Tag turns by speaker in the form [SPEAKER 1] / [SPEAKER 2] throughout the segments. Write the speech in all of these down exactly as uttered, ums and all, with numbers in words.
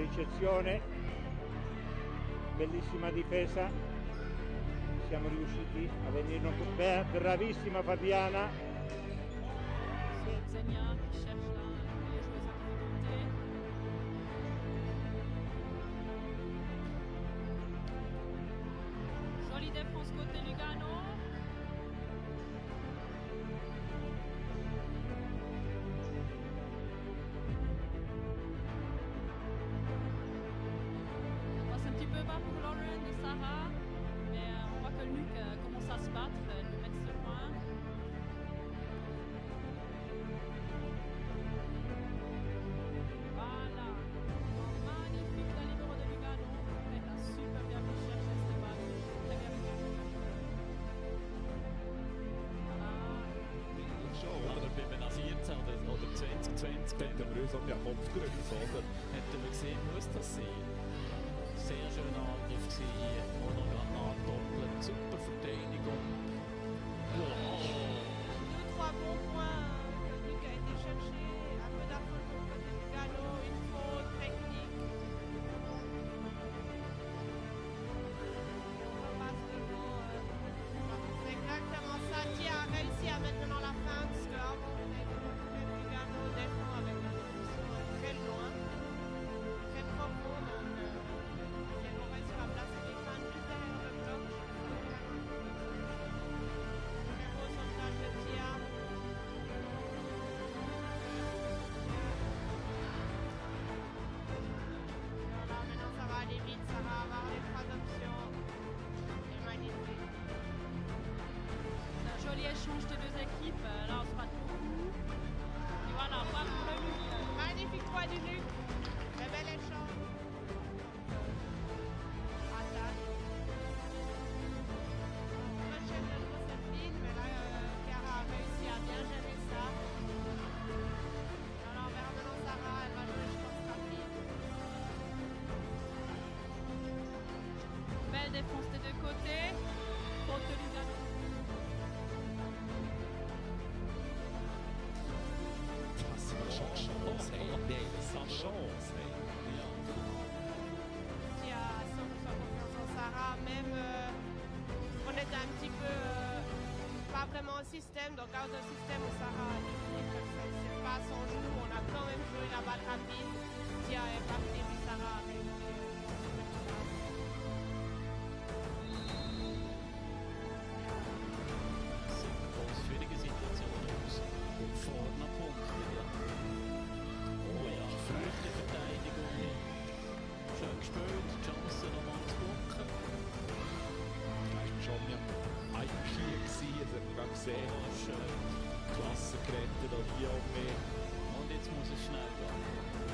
[SPEAKER 1] ricezione, bellissima difesa, siamo riusciti a venirne beh, bravissima Fabiana.
[SPEAKER 2] Jolie défense côté Lugano. Pour Lauren de Sarah, mais euh, on voit que le N U C euh, commence à se battre, elle veut mettre ce point. Voilà, oh, magnifique la libero de Lugano, elle a super bien pu chercher cette balle, très bien pu. Voilà.
[SPEAKER 3] Schon, oder bei einem vierzehn oder zwanzig zwanzig hätten wir uns auf den Kopf gerückt, oder? Hätten wir gesehen, muss das sein. Sehr schöner Angriff gewesen, oder gerade nachdoppelt, super Verteidigung.
[SPEAKER 2] Oh. Deux, trois bons points que le N U C a été chercher, un peu d'affront pour côté Lugano, une faute technique. On passe devant. Euh, c'est exactement ça. Qui a réussi à maintenant la fin, parce qu'avant on était côté Lugano défend avec une position très loin, très profond. Donc, euh, à placer les fans juste derrière le bloc. Très beau sauvetage de tir. Voilà, maintenant ça va aller vite, ça va avoir les trois options. C'est magnifique. C'est un joli échange de deux équipes. Là on se bat beaucoup. Et voilà, point pour le N U C. Magnifique point du N U C. Très bel échange. Belle défense des deux côtés. Faute de Lugano.
[SPEAKER 3] Ça change, ça change.
[SPEAKER 2] Qui a cent pour cent confiance en Sarah, même euh, on était un petit peu euh, pas vraiment au système, donc out of système où Sarah a décidé que c'est pas son joue, on a quand même joué la balle rapide. Tia est parti, puis Sarah a réussi.
[SPEAKER 3] Schwierige Situation aus. Und vorne Punkt wieder. Oh ja, feuchte Verteidigung. Schön gespielt, die Chance nochmal zu blocken.
[SPEAKER 4] Da war schon ein Skier, das hat man gerade gesehen.
[SPEAKER 3] Oh, schön.
[SPEAKER 4] Klasse gerettet auch hier auch mehr.
[SPEAKER 3] Und jetzt muss es schnell gehen.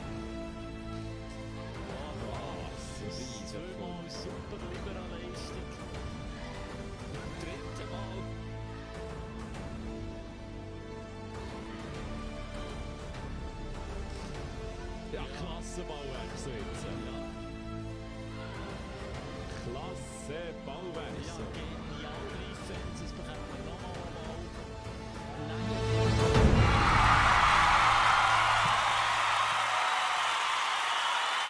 [SPEAKER 3] Oh,
[SPEAKER 4] was?
[SPEAKER 3] Zweimal super libero Leistung. Dritte Mal.
[SPEAKER 4] Ja, klasse Ballwechsel jetzt.
[SPEAKER 3] Ja.
[SPEAKER 4] Klasse Ballwechsel.
[SPEAKER 3] Ja, genial Defense, das bekommt man nochmal.